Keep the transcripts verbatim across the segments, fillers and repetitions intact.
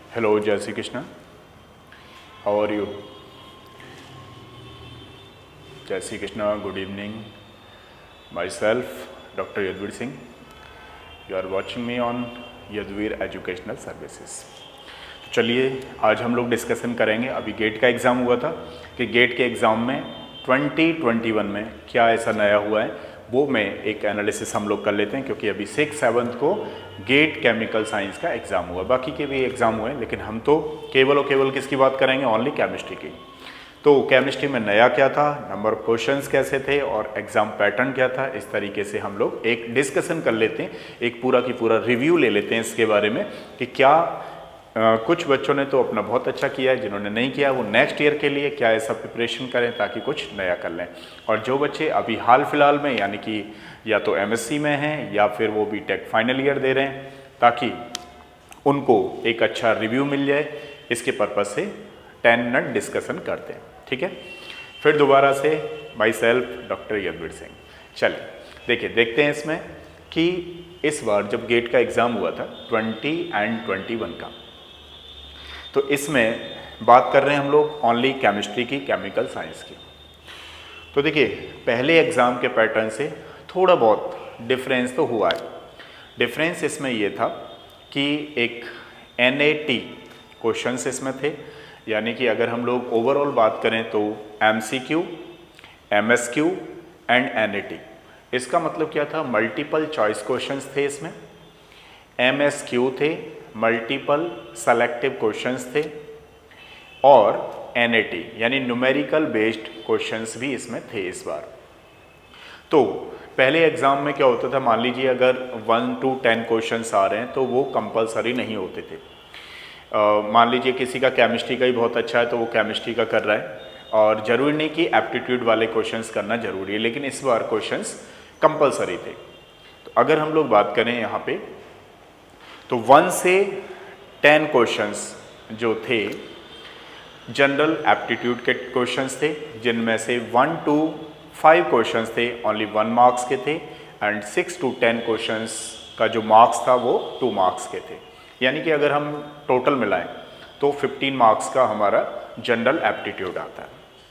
Hello, Jai Shri Krishna. How are you? Jai Shri Krishna, good evening. Myself, Doctor Yadvir Singh. You are watching me on Yadvir Educational Services. तो चलिए आज हम लोग discussion करेंगे। अभी gate का exam हुआ था कि गेट के एग्ज़ाम में ट्वेंटी ट्वेंटी वन में क्या ऐसा नया हुआ है, वो मैं एक एनालिसिस हम लोग कर लेते हैं। क्योंकि अभी सिक्स सेवन्थ को गेट केमिकल साइंस का एग्ज़ाम हुआ, बाकी के भी एग्ज़ाम हुए, लेकिन हम तो केवल और केवल किसकी बात करेंगे, ओनली केमिस्ट्री की। तो केमिस्ट्री में नया क्या था, नंबर ऑफ क्वेश्चंस कैसे थे और एग्ज़ाम पैटर्न क्या था, इस तरीके से हम लोग एक डिस्कशन कर लेते हैं, एक पूरा की पूरा रिव्यू ले लेते हैं इसके बारे में कि क्या आ, कुछ बच्चों ने तो अपना बहुत अच्छा किया है, जिन्होंने नहीं किया वो नेक्स्ट ईयर के लिए क्या ऐसा प्रिपरेशन करें ताकि कुछ नया कर लें। और जो बच्चे अभी हाल फिलहाल में यानी कि या तो एमएससी में हैं या फिर वो बीटेक फाइनल ईयर दे रहे हैं, ताकि उनको एक अच्छा रिव्यू मिल जाए, इसके पर्पज़ से टेन मिनट डिस्कशन करते हैं। ठीक है, फिर दोबारा से myself doctor Yadvir Singh. चलिए देखिए, देखते हैं इसमें कि इस बार जब गेट का एग्ज़ाम हुआ था ट्वेंटी एंड ट्वेंटी वन का, तो इसमें बात कर रहे हैं हम लोग ओनली केमिस्ट्री की, केमिकल साइंस की। तो देखिए पहले एग्ज़ाम के पैटर्न से थोड़ा बहुत डिफरेंस तो हुआ है। डिफरेंस इसमें ये था कि एक एन ए टी क्वेश्चंस इसमें थे, यानी कि अगर हम लोग ओवरऑल बात करें तो M C Q, M S Q and N A T. इसका मतलब क्या था, मल्टीपल चॉइस क्वेश्चंस थे इसमें, एम एस क्यू थे, मल्टीपल सेलेक्टिव क्वेश्चंस थे, और एन ए टी यानी न्यूमेरिकल बेस्ड क्वेश्चंस भी इसमें थे इस बार। तो पहले एग्जाम में क्या होता था, मान लीजिए अगर वन टू टेन क्वेश्चंस आ रहे हैं तो वो कंपलसरी नहीं होते थे। uh, मान लीजिए किसी का केमिस्ट्री का ही बहुत अच्छा है तो वो केमिस्ट्री का कर रहा है, और ज़रूरी नहीं कि एप्टीट्यूड वाले क्वेश्चंस करना ज़रूरी है, लेकिन इस बार क्वेश्चंस कंपलसरी थे। तो अगर हम लोग बात करें यहाँ पे तो वन से टेन क्वेश्चंस जो थे जनरल एप्टीट्यूड के क्वेश्चंस थे, जिनमें से वन टू फाइव क्वेश्चंस थे ओनली वन मार्क्स के थे, and six to ten questions का जो मार्क्स था वो टू मार्क्स के थे। यानी कि अगर हम टोटल मिलाएं तो फिफ्टीन मार्क्स का हमारा जनरल एप्टीट्यूड आता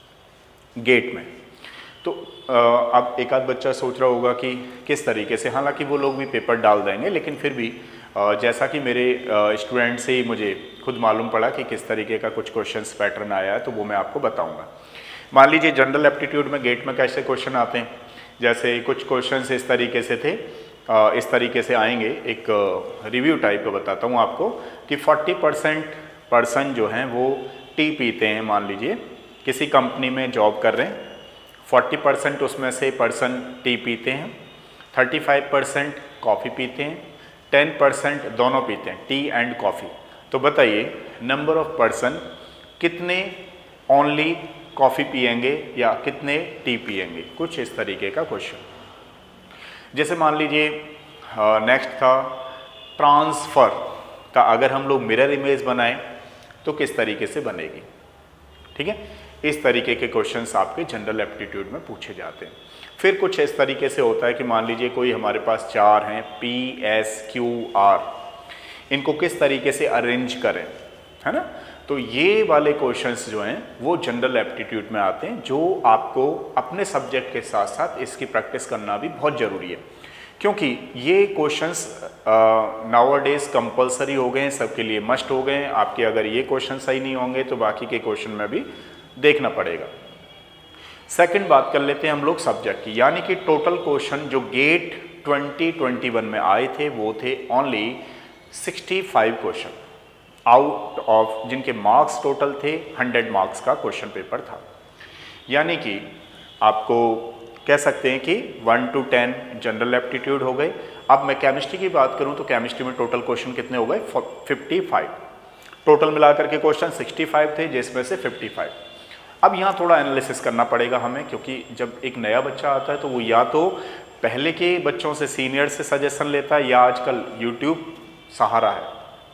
है गेट में। तो अब एक आध बच्चा सोच रहा होगा कि किस तरीके से, हालांकि वो लोग भी पेपर डाल देंगे, लेकिन फिर भी जैसा कि मेरे स्टूडेंट से ही मुझे खुद मालूम पड़ा कि किस तरीके का कुछ क्वेश्चंस पैटर्न आया है, तो वो मैं आपको बताऊंगा। मान लीजिए जनरल एप्टीट्यूड में गेट में कैसे क्वेश्चन आते हैं, जैसे कुछ क्वेश्चंस इस तरीके से थे, इस तरीके से आएंगे। एक रिव्यू टाइप का बताता हूँ आपको कि फोर्टी परसेंट पर्सन जो हैं वो टी पीते हैं। मान लीजिए किसी कंपनी में जॉब कर रहे हैं, फोर्टी परसेंट उसमें से पर्सन टी पीते हैं, थर्टी फाइव परसेंट कॉफ़ी पीते हैं, टेन परसेंट दोनों पीते हैं, टी एंड कॉफ़ी। तो बताइए नंबर ऑफ पर्सन कितने ओनली कॉफ़ी पिएंगे या कितने टी पिएंगे, कुछ इस तरीके का क्वेश्चन। जैसे मान लीजिए नेक्स्ट था ट्रांसफ़र का, अगर हम लोग मिरर इमेज बनाएं तो किस तरीके से बनेगी। ठीक है, इस तरीके के क्वेश्चंस आपके जनरल एप्टीट्यूड में पूछे जाते हैं। फिर कुछ इस तरीके से होता है कि मान लीजिए कोई हमारे पास चार हैं, पी एस क्यू आर, इनको किस तरीके से अरेंज करें, है ना। तो ये वाले क्वेश्चंस जो हैं वो जनरल एप्टीट्यूड में आते हैं, जो आपको अपने सब्जेक्ट के साथ साथ इसकी प्रैक्टिस करना भी बहुत ज़रूरी है, क्योंकि ये क्वेश्चंस नाउअडेज कंपलसरी हो गए हैं, सबके लिए मस्ट हो गए हैं। आपके अगर ये क्वेश्चन सही नहीं होंगे तो बाकी के क्वेश्चन में भी देखना पड़ेगा। सेकंड बात कर लेते हैं हम लोग सब्जेक्ट की, यानी कि टोटल क्वेश्चन जो गेट ट्वेंटी ट्वेंटी वन में आए थे वो थे only sixty five question, out of जिनके मार्क्स टोटल थे हंड्रेड मार्क्स का क्वेश्चन पेपर था। यानी कि आपको कह सकते हैं कि one to ten general aptitude हो गए। अब मैं केमिस्ट्री की बात करूं तो केमिस्ट्री में टोटल क्वेश्चन कितने हो गए, फिफ्टी फाइव। टोटल मिलाकर के क्वेश्चन सिक्सटी फाइव थे, जिसमें से फिफ्टी फाइव। अब यहाँ थोड़ा एनालिसिस करना पड़ेगा हमें, क्योंकि जब एक नया बच्चा आता है तो वो या तो पहले के बच्चों से, सीनियर से सजेशन लेता है, या आजकल यूट्यूब सहारा है।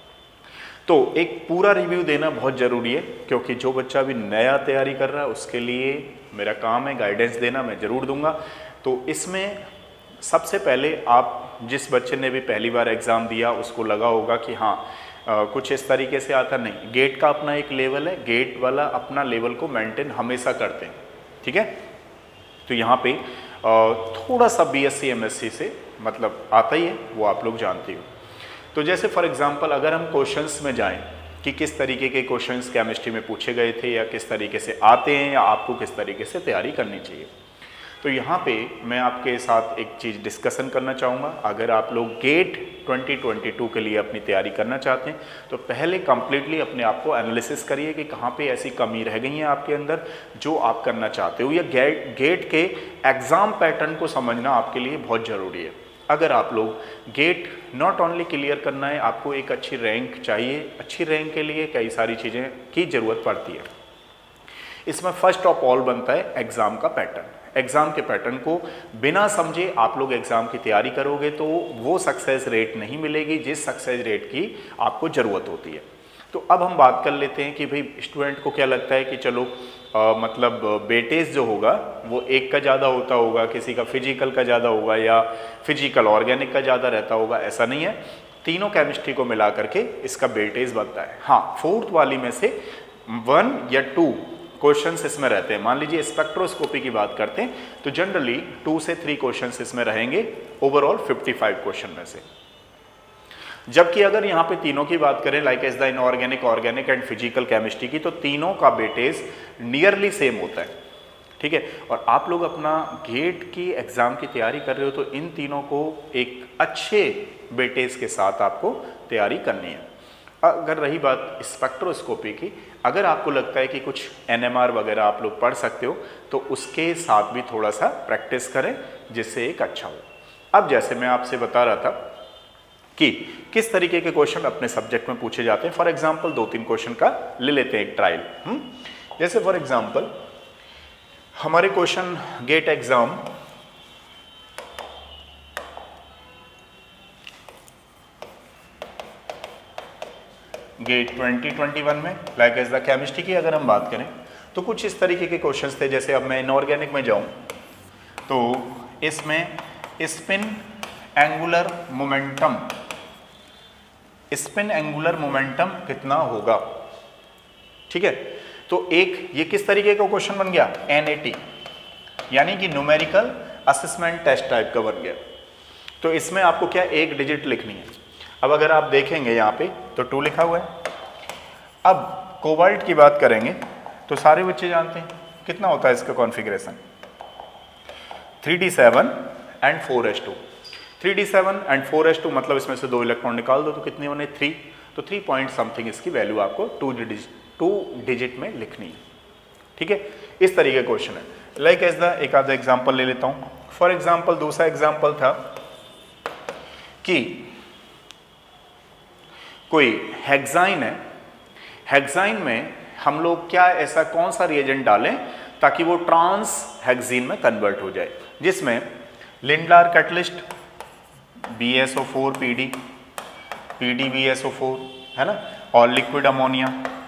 तो एक पूरा रिव्यू देना बहुत ज़रूरी है, क्योंकि जो बच्चा अभी नया तैयारी कर रहा है उसके लिए मेरा काम है गाइडेंस देना, मैं ज़रूर दूंगा। तो इसमें सबसे पहले आप जिस बच्चे ने भी पहली बार एग्ज़ाम दिया उसको लगा होगा कि हाँ आ, कुछ इस तरीके से आता नहीं। गेट का अपना एक लेवल है, गेट वाला अपना लेवल को मेंटेन हमेशा करते हैं, ठीक है। तो यहाँ पे आ, थोड़ा सा बीएससी एमएससी से मतलब आता ही है, वो आप लोग जानते हो। तो जैसे फॉर एग्जांपल अगर हम क्वेश्चंस में जाएं कि किस तरीके के क्वेश्चंस केमिस्ट्री में पूछे गए थे या किस तरीके से आते हैं या आपको किस तरीके से तैयारी करनी चाहिए, तो यहाँ पे मैं आपके साथ एक चीज़ डिस्कशन करना चाहूँगा। अगर आप लोग गेट ट्वेंटी ट्वेंटी टू के लिए अपनी तैयारी करना चाहते हैं तो पहले कंप्लीटली अपने आप को एनालिसिस करिए कि कहाँ पे ऐसी कमी रह गई है आपके अंदर जो आप करना चाहते हो, या गेट गेट के एग्ज़ाम पैटर्न को समझना आपके लिए बहुत ज़रूरी है। अगर आप लोग गेट नॉट ओनली क्लियर करना है, आपको एक अच्छी रैंक चाहिए, अच्छी रैंक के लिए कई सारी चीज़ें की ज़रूरत पड़ती है। इसमें फर्स्ट ऑफ ऑल बनता है एग्ज़ाम का पैटर्न। एग्ज़ाम के पैटर्न को बिना समझे आप लोग एग्ज़ाम की तैयारी करोगे तो वो सक्सेस रेट नहीं मिलेगी जिस सक्सेस रेट की आपको ज़रूरत होती है। तो अब हम बात कर लेते हैं कि भाई स्टूडेंट को क्या लगता है कि चलो आ, मतलब वेटेज जो होगा वो एक का ज़्यादा होता होगा, किसी का फिजिकल का ज़्यादा होगा या फिजिकल ऑर्गेनिक का ज़्यादा रहता होगा। ऐसा नहीं है, तीनों केमिस्ट्री को मिला करके इसका वेटेज बनता है। हाँ, फोर्थ वाली में से वन या टू क्वेश्चंस इसमें रहते हैं। मान लीजिए स्पेक्ट्रोस्कोपी की बात करते हैं तो जनरली टू से थ्री क्वेश्चंस इसमें रहेंगे ओवरऑल फिफ्टी फाइव क्वेश्चन में से। जबकि अगर यहाँ पे तीनों की बात करें like as the inorganic, organic and physical chemistry की, तो तीनों का वेटेज नियरली सेम होता है, ठीक है। और आप लोग अपना गेट की एग्जाम की तैयारी कर रहे हो तो इन तीनों को एक अच्छे वेटेज के साथ आपको तैयारी करनी है। अगर रही बात स्पेक्ट्रोस्कोपी की, अगर आपको लगता है कि कुछ एनएमआर वगैरह आप लोग पढ़ सकते हो तो उसके साथ भी थोड़ा सा प्रैक्टिस करें जिससे एक अच्छा हो। अब जैसे मैं आपसे बता रहा था कि किस तरीके के क्वेश्चन अपने सब्जेक्ट में पूछे जाते हैं, फॉर एग्जांपल दो तीन क्वेश्चन का ले लेते हैं एक ट्रायल। हम्म जैसे फॉर एग्जांपल हमारे question GATE exam GATE twenty twenty one में लाइक एज द केमिस्ट्री की अगर हम बात करें तो कुछ इस तरीके के क्वेश्चंस थे। जैसे अब मैं इनऑर्गेनिक में जाऊं तो इसमें spin angular momentum spin angular momentum कितना होगा, ठीक है। तो एक ये किस तरीके का क्वेश्चन बन गया, एन ए टी यानी कि न्यूमेरिकल असेसमेंट टेस्ट टाइप का बन गया। तो इसमें आपको क्या एक डिजिट लिखनी है। अब अगर आप देखेंगे यहाँ पे तो टू लिखा हुआ है। अब कोबाल्ट की बात करेंगे तो सारे बच्चे जानते हैं कितना होता है इसका configuration, three D seven and four H two. Three D seven and four H two मतलब इसमें से दो इलेक्ट्रॉन निकाल दो तो कितने बने, थ्री। तो थ्री पॉइंट समथिंग इसकी वैल्यू आपको टू डिजिट टू डिजिट में लिखनी है, ठीक है। इस तरीके का क्वेश्चन है। लाइक एज द एक आधा एग्जाम्पल ले लेता हूँ। फॉर एग्जाम्पल दूसरा एग्जाम्पल था कि कोई हेक्साइन है, हेक्साइन में हम लोग क्या ऐसा कौन सा रिएजेंट डालें ताकि वो ट्रांस हेक्सीन में कन्वर्ट हो जाए, जिसमें Lindlar catalyst B S O four P D P D B S O four है ना, और लिक्विड अमोनिया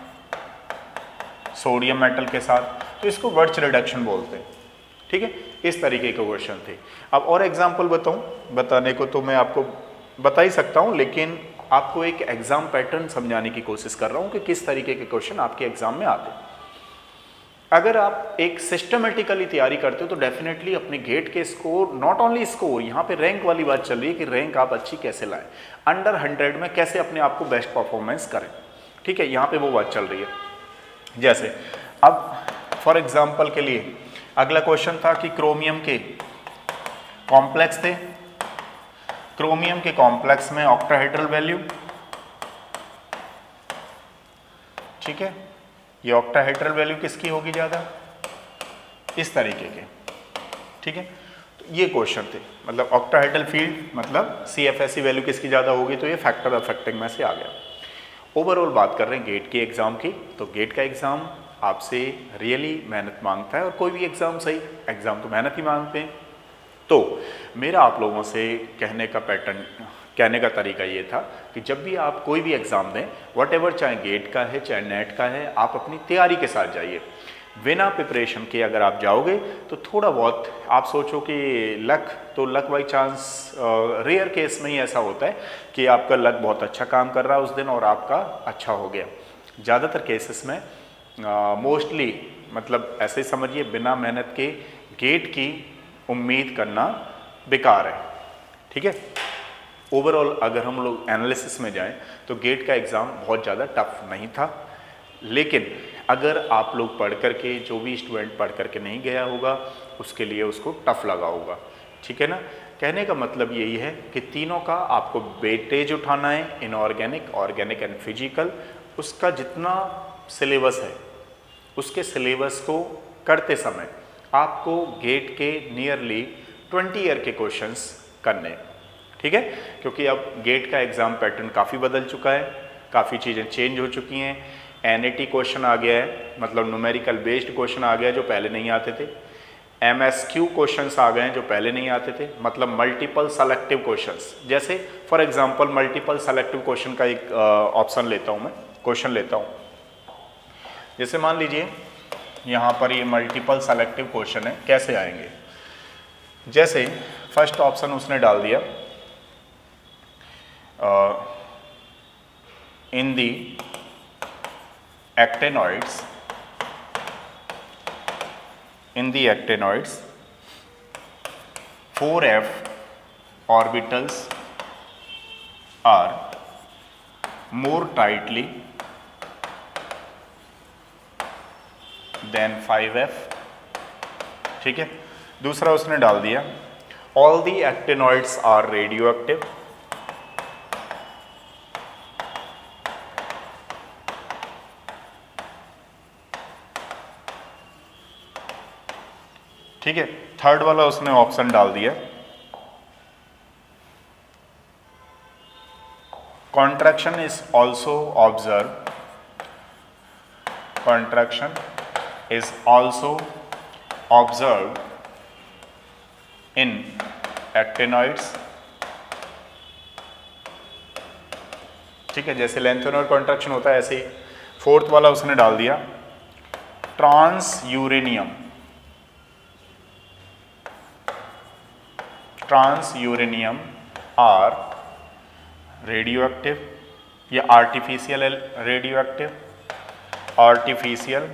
सोडियम मेटल के साथ, तो इसको वर्च रिडक्शन बोलते हैं, ठीक है। इस तरीके के क्वेश्चन थे। अब और एग्जाम्पल बताऊं, बताने को तो मैं आपको बता ही सकता हूं, लेकिन आपको एक एग्जाम पैटर्न समझाने की कोशिश कर रहा हूं कि किस तरीके के क्वेश्चन आपके एग्जाम में आते हैं। अगर आप एक सिस्टमेटिकली तैयारी करते हो तो डेफिनेटली अपने गेट के स्कोर, नॉट ओनली स्कोर, यहाँ पे रैंक वाली बात चल रही है कि रैंक आप अच्छी कैसे लाएं, अंडर हंड्रेड में कैसे अपने आप को बेस्ट परफॉर्मेंस करें, ठीक है। यहाँ पे वो बात चल रही है। जैसे अब फॉर एग्जाम्पल के लिए अगला क्वेश्चन था कि क्रोमियम के कॉम्प्लेक्स थे, क्रोमियम के कॉम्प्लेक्स में ऑक्टाहेड्रल वैल्यू, ठीक है। ये ऑक्टाहेड्रल वैल्यू किसकी होगी ज़्यादा, इस तरीके के, ठीक है। तो ये क्वेश्चन थे, मतलब ऑक्टाहेड्रल फील्ड मतलब C F S C value किसकी ज़्यादा होगी, तो ये फैक्टर अफेक्टिंग में से आ गया। ओवरऑल बात कर रहे हैं गेट के एग्ज़ाम की, तो गेट का एग्ज़ाम आपसे रियली मेहनत मांगता है, और कोई भी एग्ज़ाम सही, एग्ज़ाम तो मेहनत ही मांगते हैं। तो मेरा आप लोगों से कहने का पैटर्न, कहने का तरीका ये था कि जब भी आप कोई भी एग्ज़ाम दें, व्हाटएवर, चाहे गेट का है चाहे नेट का है, आप अपनी तैयारी के साथ जाइए। बिना प्रिपरेशन के अगर आप जाओगे तो थोड़ा बहुत आप सोचो कि लक, तो luck by chance rare case में ही ऐसा होता है कि आपका लक बहुत अच्छा काम कर रहा है उस दिन और आपका अच्छा हो गया। ज़्यादातर केसेस में मोस्टली uh, मतलब ऐसे समझिए बिना मेहनत के गेट की उम्मीद करना बेकार है। ठीक है, ओवरऑल अगर हम लोग एनालिसिस में जाएं तो गेट का एग्ज़ाम बहुत ज़्यादा टफ नहीं था, लेकिन अगर आप लोग पढ़ कर के, जो भी स्टूडेंट पढ़ कर के नहीं गया होगा उसके लिए उसको टफ लगा होगा। ठीक है ना, कहने का मतलब यही है कि तीनों का आपको वेटेज उठाना है, इनऑर्गेनिक, ऑर्गेनिक एंड फिजिकल। उसका जितना सिलेबस है उसके सिलेबस को करते समय आपको गेट के नियरली ट्वेंटी ईयर के क्वेश्चंस करने। ठीक है, क्योंकि अब गेट का एग्ज़ाम पैटर्न काफ़ी बदल चुका है, काफ़ी चीज़ें चेंज हो चुकी हैं। एन ए टी क्वेश्चन आ गया है, मतलब न्यूमेरिकल बेस्ड क्वेश्चन आ गया है जो पहले नहीं आते थे। एम एस क्यू क्वेश्चंस आ गए हैं जो पहले नहीं आते थे, मतलब मल्टीपल सेलेक्टिव क्वेश्चंस। जैसे for example multiple selective question का एक ऑप्शन लेता हूं मैं, क्वेश्चन लेता हूं। जैसे मान लीजिए यहाँ पर ये मल्टीपल सेलेक्टिव क्वेश्चन है, कैसे आएंगे। जैसे फर्स्ट ऑप्शन उसने डाल दिया इन दी actinoids in the actinoids four f orbitals are more tightly than five f। ठीक है, दूसरा उसने डाल दिया all the actinoids are radioactive। ठीक है, थर्ड वाला उसने ऑप्शन डाल दिया contraction is also observe, contraction is also observe in actinoids. ठीक है, जैसे लेंथेनॉइड कॉन्ट्रैक्शन होता है ऐसे ही। फोर्थ वाला उसने डाल दिया transuranium, transuranium are radioactive या आर्टिफिशियल रेडियोएक्टिव, आर्टिफिशियल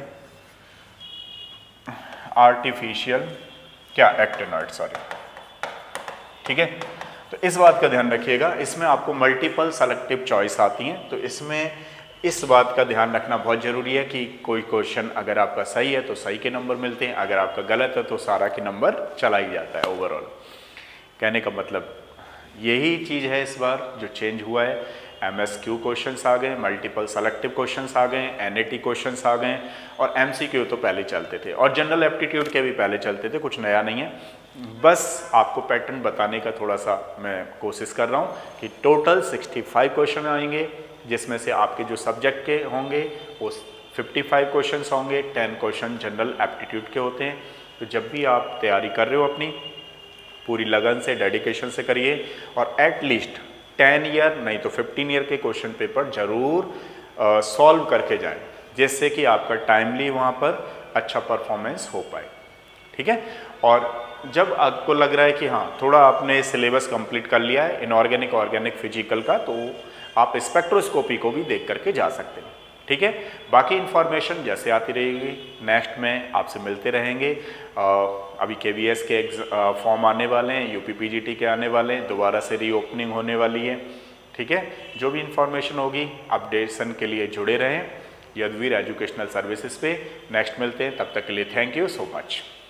आर्टिफिशियल क्या एक्टिनॉइड, सॉरी। ठीक है, तो इस बात का ध्यान रखिएगा, इसमें आपको मल्टीपल सेलेक्टिव चॉइस आती हैं, तो इसमें इस बात का ध्यान रखना बहुत ज़रूरी है कि कोई क्वेश्चन अगर आपका सही है तो सही के नंबर मिलते हैं, अगर आपका गलत है तो सारा के नंबर चला ही जाता है ओवरऑल। कहने का मतलब यही चीज़ है इस बार जो चेंज हुआ है। एम एस क्यू क्वेश्चंस आ गए, मल्टीपल सेलेक्टिव क्वेश्चंस आ गए, एन ए टी क्वेश्चंस आ गए और एम सी क्यू तो पहले चलते थे और जनरल एप्टीट्यूड के भी पहले चलते थे, कुछ नया नहीं है। बस आपको पैटर्न बताने का थोड़ा सा मैं कोशिश कर रहा हूँ कि टोटल सिक्सटी फाइव क्वेश्चन आएंगे, जिसमें से आपके जो सब्जेक्ट के होंगे वो फिफ्टी फाइव क्वेश्चन होंगे, टेन क्वेश्चन जनरल एप्टीट्यूड के होते हैं। तो जब भी आप तैयारी कर रहे हो अपनी पूरी लगन से, डेडिकेशन से करिए और एट लीस्ट टेन ईयर नहीं तो फिफ्टीन ईयर के क्वेश्चन पेपर जरूर सॉल्व करके जाएं, जिससे कि आपका टाइमली वहाँ पर अच्छा परफॉर्मेंस हो पाए। ठीक है, और जब आपको लग रहा है कि हाँ थोड़ा आपने सिलेबस कंप्लीट कर लिया है इनऑर्गेनिक, ऑर्गेनिक, फिजिकल का, तो आप स्पेक्ट्रोस्कोपी को भी देख करके जा सकते हैं। ठीक है, बाकी इन्फॉर्मेशन जैसे आती रहेगी नेक्स्ट में आपसे मिलते रहेंगे। आ, अभी के वी एस के फॉर्म आने वाले हैं, U P P G T के आने वाले हैं, दोबारा से रीओपनिंग होने वाली है। ठीक है, जो भी इन्फॉर्मेशन होगी अपडेशन के लिए जुड़े रहें यदुवीर एजुकेशनल सर्विसेज पे। नेक्स्ट मिलते हैं, तब तक के लिए थैंक यू सो मच।